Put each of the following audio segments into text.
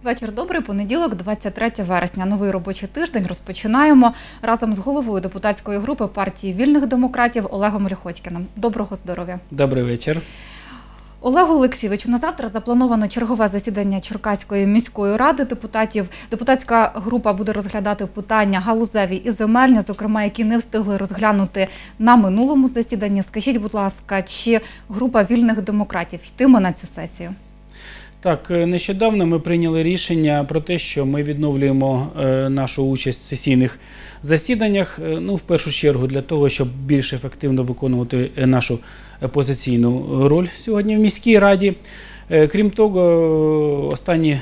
Вечір добрий, понеділок, 23 вересня. Новий робочий тиждень розпочинаємо разом з головою депутатської групи партії Вільних демократів Олегом Ліхотькіним. Доброго здоров'я. Добрий вечір. Олегу Олексійовичу, на завтра заплановано чергове засідання Черкаської міської ради депутатів. Депутатська група буде розглядати питання галузеві і земельні, зокрема, які не встигли розглянути на минулому засіданні. Скажіть, будь ласка, чи група Вільних демократів йтиме на цю сесію? Так, нещодавно ми прийняли рішення про те, що ми відновлюємо нашу участь в сесійних засіданнях, в першу чергу для того, щоб більш ефективно виконувати нашу опозиційну роль сьогодні в міській раді. Крім того, останні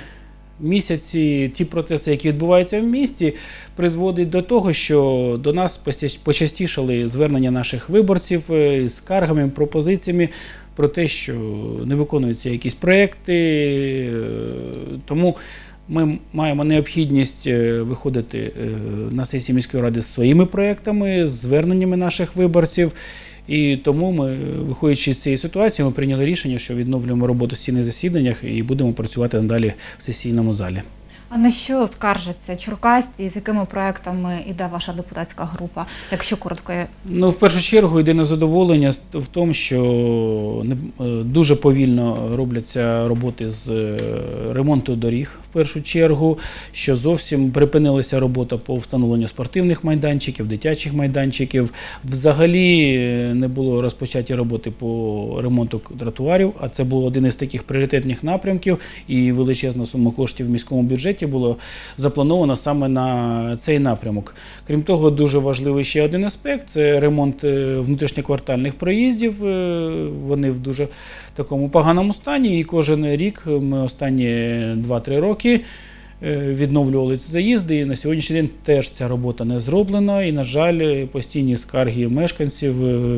місяці ті процеси, які відбуваються в місті, призводять до того, що до нас почастішали звернення наших виборців з скаргами, пропозиціями про те, що не виконуються якісь проекти, тому ми маємо необхідність виходити на сесії міської ради з своїми проектами, з зверненнями наших виборців. І тому ми, виходячи з цієї ситуації, ми прийняли рішення, що відновлюємо роботу в сесійних засіданнях і будемо працювати надалі в сесійному залі. А на що скаржаться черкасці і з якими проектами йде ваша депутатська група, якщо коротко? В першу чергу йде незадоволення в тому, що дуже повільно робляться роботи з ремонту доріг, в першу чергу, що зовсім припинилася робота по встановленню спортивних майданчиків, дитячих майданчиків. Взагалі не було розпочаті роботи по ремонту тротуарів, а це був один із таких пріоритетних напрямків, і величезна сума коштів в міському бюджеті було заплановано саме на цей напрямок. Крім того, дуже важливий ще один аспект – це ремонт внутрішньоквартальних проїздів. Вони в дуже такому поганому стані, і кожен рік, ми останні 2-3 роки, відновлювали ці заїзди, і на сьогоднішній день теж ця робота не зроблена, і, на жаль, постійні скарги мешканців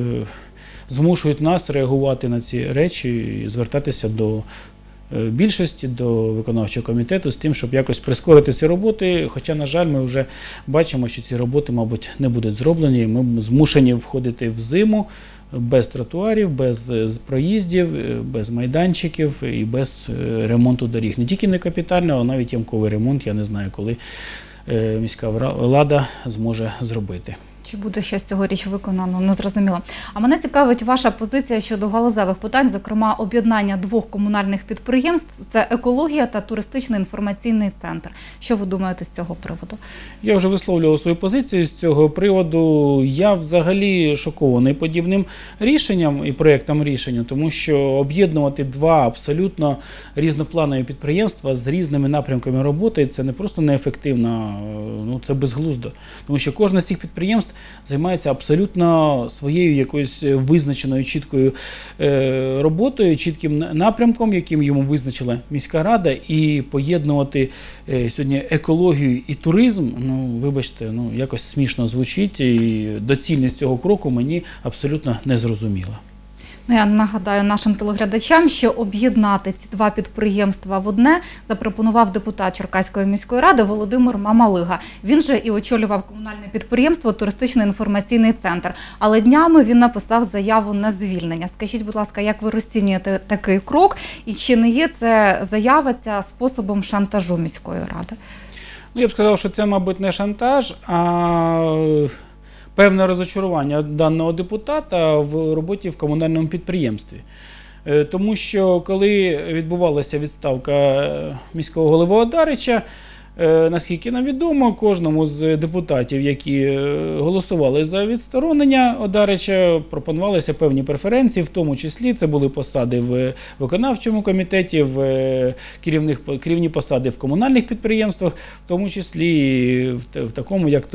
змушують нас реагувати на ці речі і звертатися до більшості, до виконавчого комітету з тим, щоб якось прискорити ці роботи. Хоча, на жаль, ми вже бачимо, що ці роботи, мабуть, не будуть зроблені. Ми змушені входити в зиму без тротуарів, без проїздів, без майданчиків і без ремонту доріг. Не тільки не капітального, а навіть ямковий ремонт, я не знаю, коли міська влада зможе зробити. Чи буде щось цьогоріч виконано, не зрозуміло. А мене цікавить ваша позиція щодо галузевих питань, зокрема об'єднання двох комунальних підприємств – це екологія та туристичний інформаційний центр. Що ви думаєте з цього приводу? Я вже висловлював свою позицію з цього приводу. Я взагалі шокований подібним рішенням і проєктом рішення, тому що об'єднувати два абсолютно різнопланові підприємства з різними напрямками роботи – це не просто неефективно, це безглуздо. Тому що кожне з цих підприємств займається абсолютно своєю якоюсь визначеною чіткою роботою, чітким напрямком, яким йому визначила міська рада, і поєднувати сьогодні екологію і туризм, вибачте, якось смішно звучить, і доцільність цього кроку мені абсолютно не зрозуміла. Я нагадаю нашим телеглядачам, що об'єднати ці два підприємства в одне запропонував депутат Черкаської міської ради Володимир Мамалига. Він же і очолював комунальне підприємство «Туристичний інформаційний центр». Але днями він написав заяву на звільнення. Скажіть, будь ласка, як ви розцінюєте такий крок? І чи не є це заява ця способом шантажу міської ради? Я б сказав, що це, мабуть, не шантаж, а певне розочарування даного депутата в роботі в комунальному підприємстві. Тому що, коли відбувалася відставка міського голови Одарича, наскільки нам відомо, кожному з депутатів, які голосували за відсторонення Одарича, пропонувалися певні преференції, в тому числі це були посади в виконавчому комітеті, керівні посади в комунальних підприємствах, в тому числі і в такому, як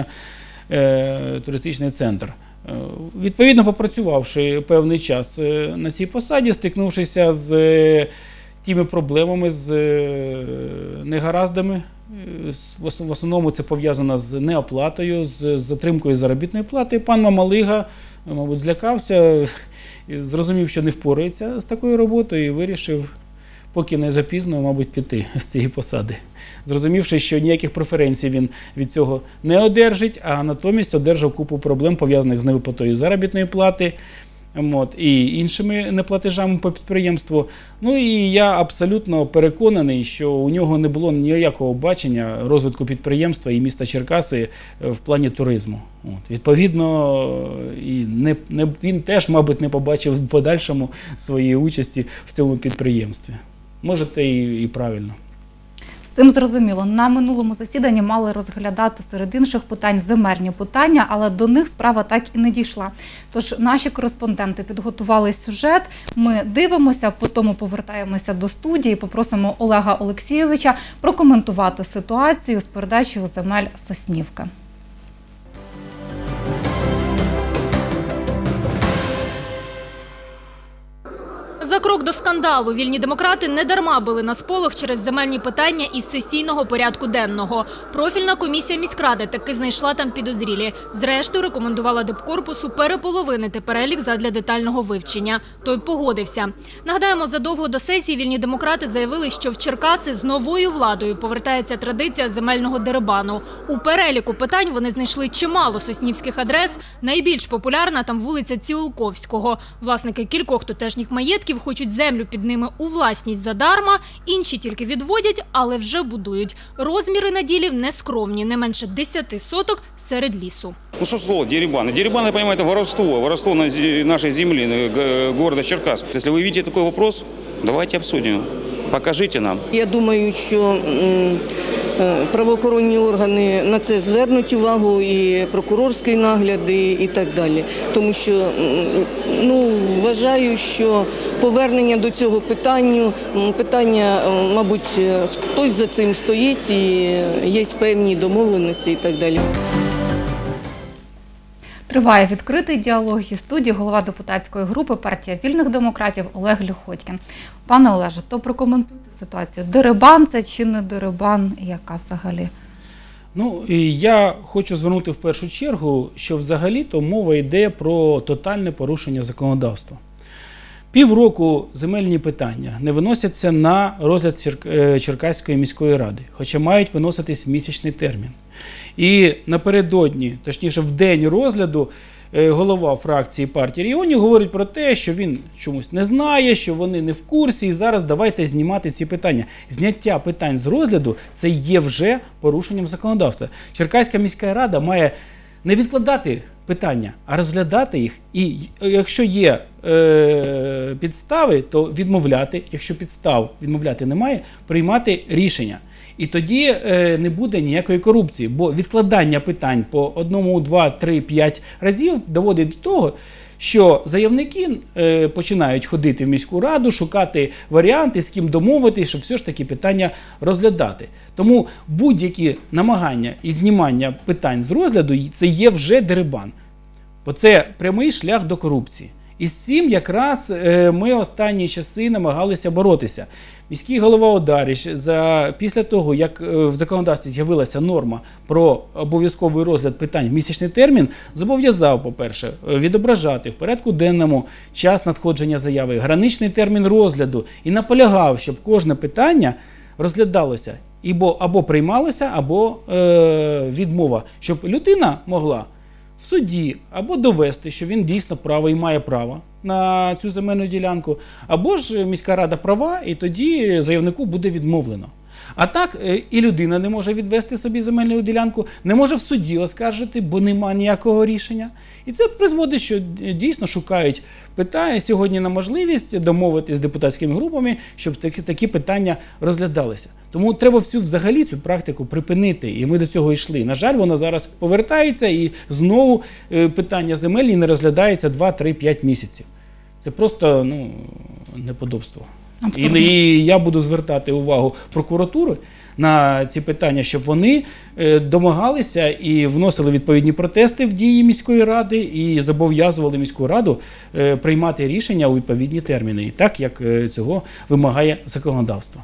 туристичний центр. Відповідно, попрацювавши певний час на цій посаді, стикнувшися з тими проблемами, з негараздами, в основному це пов'язано з неоплатою, з затримкою заробітної плати, пан Мамалига, мабуть, злякався, зрозумів, що не впорається з такою роботою і вирішив, поки не запізно, мабуть, піти з цієї посади. Зрозумівши, що ніяких преференцій він від цього не одержить, а натомість одержав купу проблем, пов'язаних з невиплатою заробітної плати, і іншими неплатежами по підприємству. Ну і я абсолютно переконаний, що у нього не було ніякого бачення розвитку підприємства і міста Черкаси в плані туризму. Відповідно, він теж, мабуть, не побачив в подальшому своєї участі в цьому підприємстві. Можете і правильно. З цим зрозуміло. На минулому засіданні мали розглядати серед інших питань земельні питання, але до них справа так і не дійшла. Тож наші кореспонденти підготували сюжет, ми дивимося, потім повертаємося до студії, попросимо Олега Олексійовича прокоментувати ситуацію з передачею земель Соснівки. За крок до скандалу вільні демократи недарма били на сполох через земельні питання із сесійного порядку денного. Профільна комісія міськради таки знайшла там підозрілі. Зрештою, рекомендувала Дипкорпусу переполовинити перелік задля детального вивчення. Той погодився. Нагадаємо, задовго до сесії вільні демократи заявили, що в Черкаси з новою владою повертається традиція земельного дерибану. У переліку питань вони знайшли чимало соснівських адрес. Найбільш популярна там вулиця Ціолковського. Власники кількох тутешніх маєтків хочуть землю під ними у власність задарма, інші тільки відводять, але вже будують. Розміри наділів нескромні, не менше 10 соток серед лісу. Ну что слово дерибан? Дерибан, я понимаю, это воровство на нашей земле, города Черкас. Если вы видите такой вопрос, давайте обсудим, покажите нам. Я думаю, що правоохоронні органи на це звернуть увагу, і прокурорський нагляд, і так далі. Тому що вважаю, що повернення до цього питання, мабуть, хтось за цим стоїть, і є певні домовленості і так далі. Триває відкритий діалог із студії голова депутатської групи партія вільних демократів Олег Люхотькін. Пане Олеже, то прокоментуйте ситуацію. Дерибан це чи не дерибан, яка взагалі? Я хочу звернути в першу чергу, що взагалі-то мова йде про тотальне порушення законодавства. Півроку земельні питання не виносяться на розгляд Черкаської міської ради, хоча мають виноситись в місячний термін. І напередодні, точніше в день розгляду, голова фракції партії регіонів говорить про те, що він чомусь не знає, що вони не в курсі, і зараз давайте знімати ці питання. Зняття питань з розгляду – це є вже порушенням законодавства. Черкаська міська рада має не відкладати питання, а розглядати їх. І якщо є підстави, то відмовляти. Якщо підстав відмовляти немає, приймати рішення. І тоді не буде ніякої корупції, бо відкладання питань по 1, 2, 3, 5 разів доводить до того, що заявники починають ходити в міську раду, шукати варіанти, з ким домовитись, щоб все ж таки питання розглядати. Тому будь-які намагання і знімання питань з розгляду – це є вже дерибан. Бо це прямий шлях до корупції. І з цим якраз ми останні часи намагалися боротися. Міський голова Одарич після того, як в законодавстві з'явилася норма про обов'язковий розгляд питань в місячний термін, зобов'язав, по-перше, відображати в порядку денному час надходження заяви, граничний термін розгляду і наполягав, щоб кожне питання розглядалося або приймалося, або відмова, щоб людина могла в суді або довести, що він дійсно правий і має право на цю земельну ділянку, або ж міська рада права, і тоді заявнику буде відмовлено. А так і людина не може відвести собі земельну ділянку, не може в суді оскаржити, бо нема ніякого рішення. І це призводить, що дійсно шукають питання сьогодні на можливість домовитися з депутатськими групами, щоб такі питання розглядалися. Тому треба взагалі цю практику припинити, і ми до цього йшли. На жаль, вона зараз повертається, і знову питання земельні не розглядається 2, 3, 5 місяців. Це просто неподобство. І я буду звертати увагу прокуратури на ці питання, щоб вони домагалися і вносили відповідні протести в дії міської ради і зобов'язували міську раду приймати рішення у відповідні терміни, так як цього вимагає законодавство.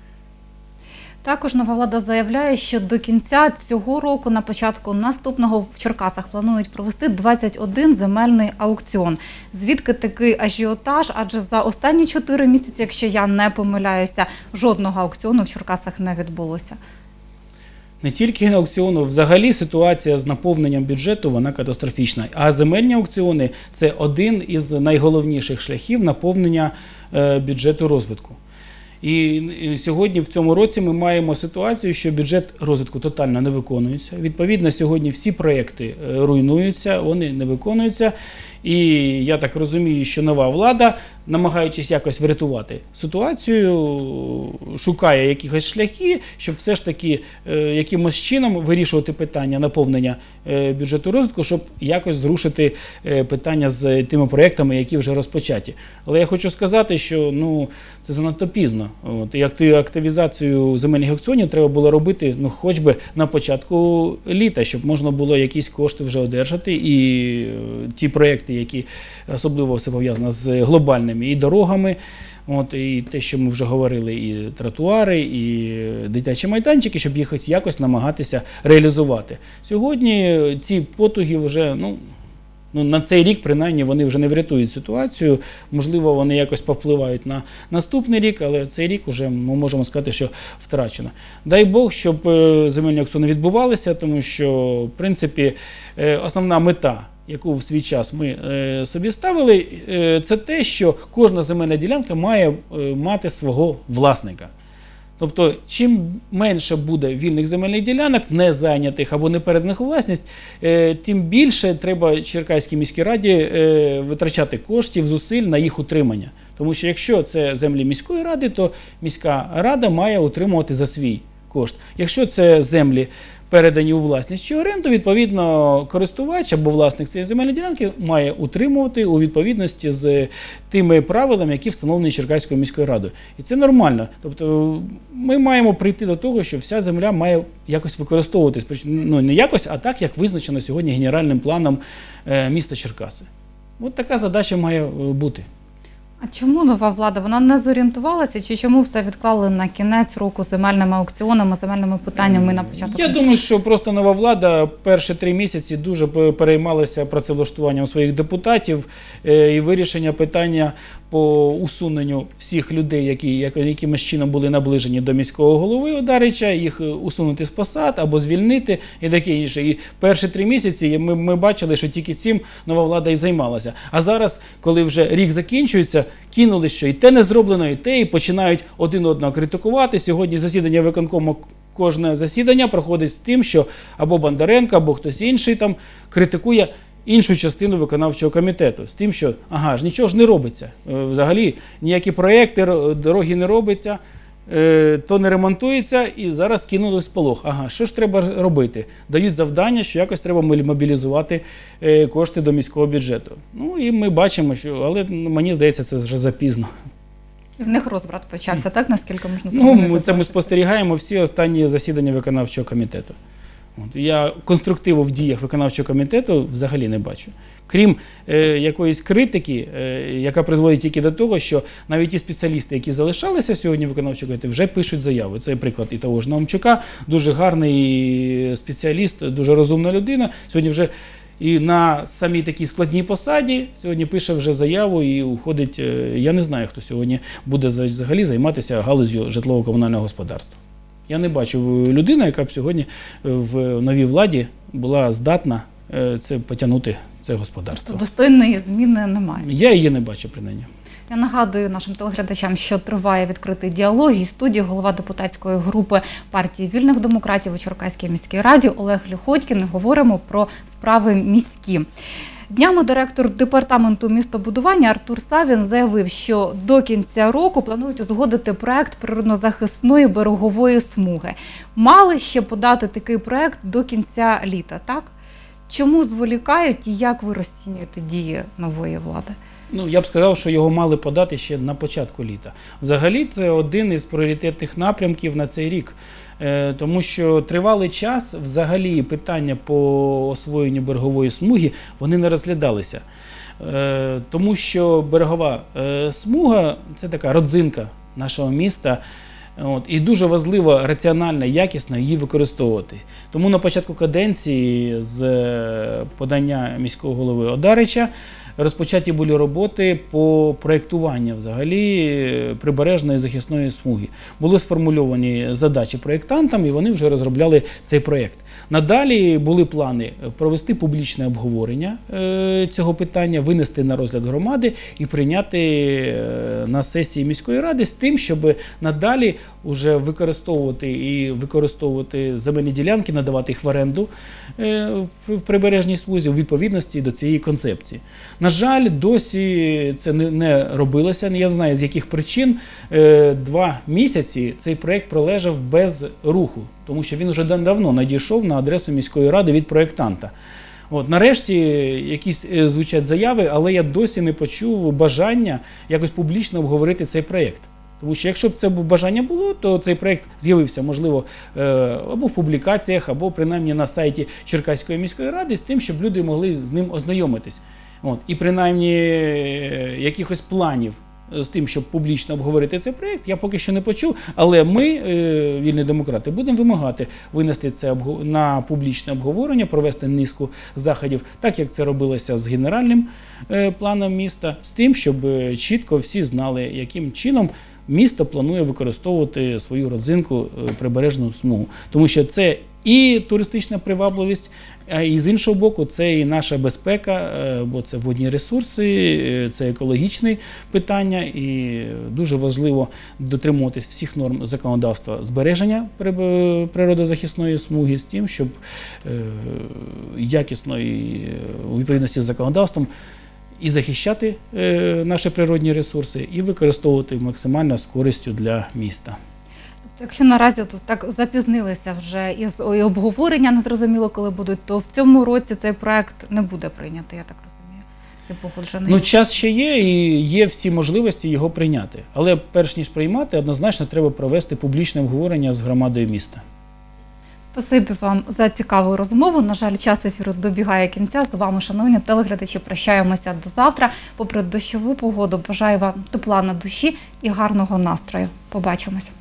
Також нова влада заявляє, що до кінця цього року, на початку наступного в Черкасах планують провести 21 земельний аукціон. Звідки такий ажіотаж? Адже за останні 4 місяці, якщо я не помиляюся, жодного аукціону в Черкасах не відбулося. Не тільки на аукціону, взагалі ситуація з наповненням бюджету, вона катастрофічна. А земельні аукціони – це один із найголовніших шляхів наповнення бюджету розвитку. І сьогодні, в цьому році, ми маємо ситуацію, що бюджет розвитку тотально не виконується. Відповідно, сьогодні всі проєкти руйнуються, вони не виконуються. І я так розумію, що нова влада, намагаючись якось врятувати ситуацію, шукає якихось шляхи, щоб все ж таки якимось чином вирішувати питання наповнення бюджету розвитку, щоб якось зрушити питання з тими проєктами, які вже розпочаті. Але я хочу сказати, що це занадто пізно. І активізацію земельних аукціонів треба було робити хоч би на початку літа, щоб можна було якісь кошти вже одержати, і ті проєкти, які особливо все пов'язано з глобальними і дорогами, і те, що ми вже говорили, і тротуари, і дитячі майданчики, щоб їх якось намагатися реалізувати. Сьогодні ці потуги вже, на цей рік, принаймні, вони вже не врятують ситуацію. Можливо, вони якось повпливають на наступний рік, але цей рік вже ми можемо сказати, що втрачено. Дай Бог, щоб земельні аукціони відбувалися, тому що, в принципі, основна мета, яку в свій час ми собі ставили, це те, що кожна земельна ділянка має мати свого власника. Тобто, чим менше буде вільних земельних ділянок, не зайнятих або не переданих у власність, тим більше треба Черкаській міській раді витрачати коштів, зусиль на їх утримання. Тому що якщо це землі міської ради, то міська рада має утримувати за свій кошт. Якщо це землі передані у власність чи оренду, відповідно, користувач або власник цієї земельної ділянки має утримувати у відповідності з тими правилами, які встановлені Черкаською міською радою. І це нормально. Тобто ми маємо прийти до того, що вся земля має якось використовуватись. Не якось, а так, як визначено сьогодні генеральним планом міста Черкаси. От така задача має бути. А чому нова влада? Вона не зорієнтувалася? Чи чому все відклали на кінець року земельними аукціонами, земельними питаннями на початок? Я думаю, що просто нова влада перші 3 місяці дуже переймалася працевлаштуванням своїх депутатів і вирішення питання по усуненню всіх людей, які якимось чином були наближені до міського голови Одарича, їх усунути з посад або звільнити і таке інше. І перші 3 місяці ми бачили, що тільки цим нова влада і займалася. А зараз, коли вже рік закінчується, кинули, що і те не зроблено, і те, і починають один одного критикувати. Сьогодні засідання виконкому, кожне засідання проходить з тим, що або Бондаренко, або хтось інший там критикує іншу частину виконавчого комітету. З тим, що, нічого ж не робиться. Взагалі, ніякі проєкти, дороги не робиться, то не ремонтується, і зараз кинули в сполох. Що ж треба робити? Дають завдання, що якось треба мобілізувати кошти до міського бюджету. І ми бачимо, але мені здається, це вже запізно. І в них розбрат почався, так, наскільки можна зрозуміти? Це ми спостерігаємо всі останні засідання виконавчого комітету. Я конструктиву в діях виконавчого комітету взагалі не бачу. Крім якоїсь критики, яка призводить тільки до того, що навіть ті спеціалісти, які залишалися сьогодні в виконавчому комітеті, вже пишуть заяви. Це приклад і того ж Наумчука, дуже гарний спеціаліст, дуже розумна людина. Сьогодні вже і на самій такій складній посаді сьогодні пише вже заяву і уходить. Я не знаю, хто сьогодні буде взагалі займатися галуззю житлово-комунального господарства. Я не бачу людину, яка б сьогодні в новій владі була здатна це потягнути, це господарство. Достойної зміни немає. Я її не бачу, принаймні. Я нагадую нашим телеглядачам, що триває відкритий діалог. І студії голова депутатської групи партії вільних демократів у Черкаській міській раді Олег Ліхотькін. Говоримо про справи міські. Днями директор департаменту містобудування Артур Савін заявив, що до кінця року планують узгодити проект природно-захисної берегової смуги. Мали ще подати такий проект до кінця літа, так? Чому зволікають і як ви розцінюєте дії нової влади? Я б сказав, що його мали подати ще на початку літа. Взагалі, це один із пріоритетних напрямків на цей рік. Тому що тривалий час взагалі питання по освоєнню берегової смуги, вони не розглядалися. Тому що берегова смуга – це така родзинка нашого міста. І дуже важливо раціонально, якісно її використовувати. Тому на початку каденції з подання міського голови Одарича розпочаті були роботи по проєктуванню взагалі прибережної захисної смуги. Були сформульовані задачі проєктантам, і вони вже розробляли цей проєкт. Надалі були плани провести публічне обговорення цього питання, винести на розгляд громади і прийняти на сесії міської ради з тим, щоб надалі вже використовувати земельні ділянки, надавати їх в оренду в прибережній смузі у відповідності до цієї концепції. На жаль, досі це не робилося, я не знаю з яких причин. 2 місяці цей проєкт пролежав без руху, тому що він вже давно надійшов на адресу міської ради від проєктанта. Нарешті якісь звучать заяви, але я досі не почув бажання якось публічно обговорити цей проєкт. Тому що якщо б це бажання було, то цей проєкт з'явився, можливо, або в публікаціях, або принаймні на сайті Черкаської міської ради, з тим, щоб люди могли з ним ознайомитись. І принаймні якихось планів з тим, щоб публічно обговорити цей проєкт, я поки що не почув, але ми, вільні демократи, будемо вимагати винести це на публічне обговорення, провести низку заходів, так як це робилося з генеральним планом міста, з тим, щоб чітко всі знали, яким чином місто планує використовувати свою родзинку прибережну смугу. Тому що це і туристична привабливість, а і з іншого боку, це і наша безпека, бо це водні ресурси, це екологічне питання, і дуже важливо дотримуватись всіх норм законодавства збереження природозахисної смуги з тим, щоб якісно і у відповідності з законодавством і захищати наші природні ресурси, і використовувати максимально з користю для міста. Тобто, якщо наразі тут так запізнилися вже і обговорення незрозуміло, коли будуть, то в цьому році цей проект не буде прийнятий, я так розумію, і погоджений. Час ще є, і є всі можливості його прийняти. Але перш ніж приймати, однозначно треба провести публічне обговорення з громадою міста. Спасибі вам за цікаву розмову. На жаль, час ефіру добігає кінця. З вами, шановні телеглядачі, прощаємося до завтра. Попри дощову погоду, бажаю вам тепла на душі і гарного настрою. Побачимось.